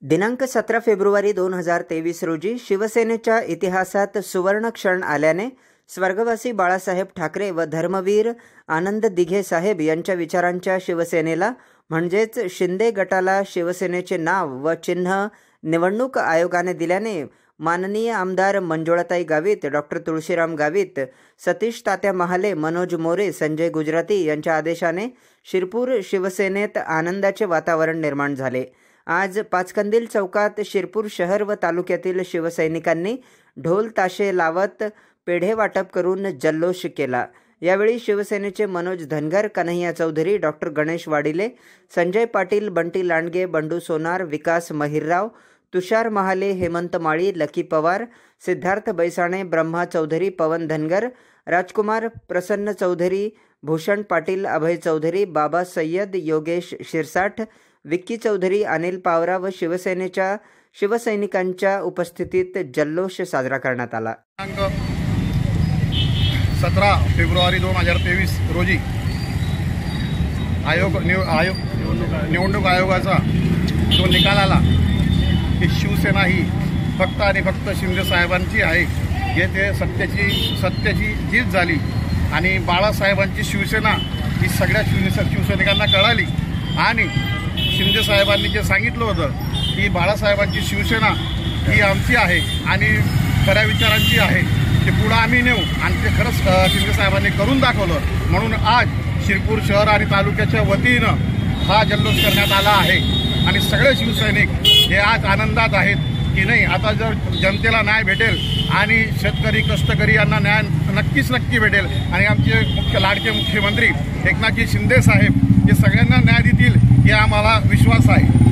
दिनांक 17 फेब्रुवारी 2023 रोजी शिवसेनेच्या इतिहासात सुवर्ण क्षण आल्याने स्वर्गवासी बाळासाहेब ठाकरे व धर्मवीर आनंद दिघे साहेब यांच्या विचारांच्या शिवसेनेला म्हणजेच शिंदे गटाला शिवसेनेचे नाव व चिन्ह निवडणूक आयोगाने दिल्याने माननीय आमदार मंजुळाताई गावित, डॉक्टर तुळशीराम गावित, सतीश तात्या महाले, मनोज मोरे, संजय गुजराती यांच्या आदेशाने शिरपूर शिवसेनेत आनंदाचे वातावरण निर्माण झाले। आज पाचकंदील चौकात शिरपूर शहर व तालुक्यातील शिवसैनिकांनी ढोल ताशे लावत पेढे वाटप करून जल्लोष केला। यावेळी शिवसेनेचे मनोज धनगर, कन्हैया चौधरी, डॉक्टर गणेश वाडिले, संजय पाटील, बंटी लांडगे, बंडू सोनार, विकास महिरराव, तुषार महाले, हेमंत माळी, लकी पवार, सिद्धार्थ बैसाणे, ब्रह्मा चौधरी, पवन धनगर, राजकुमार, प्रसन्न चौधरी, भूषण पाटील, अभय चौधरी, बाबा सय्यद, योगेश शिरसाठ, विक्की चौधरी, अनिल पावरा व शिवसेनेच्या शिवसैनिकांच्या उपस्थितीत जल्लोष साजरा करण्यात आला। 17 फेब्रुवारी 2023 रोजी निवडणूक आयोगाचा जो निकाल आला की शिवसेना ही फक्त आणि फक्त शिंदे साहेबांची आहे, जे ते सत्याची जीत झाली आणि बाळासाहेबांची शिवसेना ही सगळ्या शिवसैनिकांना कळाली आणि शिंदे साहेबांनी जे सांगितलं होतं की बाळासाहेबांची शिवसेना ही आमची आहे आणि खऱ्या विचारांची आहे, ते पुढे आम्ही नेऊ आणि ते खरंच शिंदे साहेबांनी करून दाखवलं। म्हणून आज शिरपूर शहर आणि तालुक्याच्या वतीनं हा जल्लोष करण्यात आला आहे आणि सगळे शिवसैनिक हे आज आनंदात आहेत की नाही, आता जर जनतेला न्याय भेटेल आणि शेतकरी कष्टकरी यांना न्याय नक्की भेटेल आणि आमचे लाडके मुख्यमंत्री एकनाथजी शिंदे साहेब हे सगळ्यांना न्याय देतील, हे आम्हाला विश्वास आहे।